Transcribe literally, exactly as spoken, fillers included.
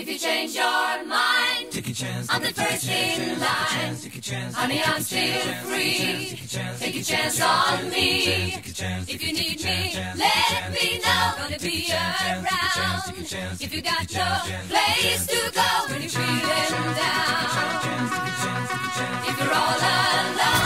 If you change your mind, take a chance. I'm the first in line. Honey, I'm still free. Take a chance on me. If you need me, let me know. Gonna be around. If you got no place to go when you're feeling down. If you're all alone.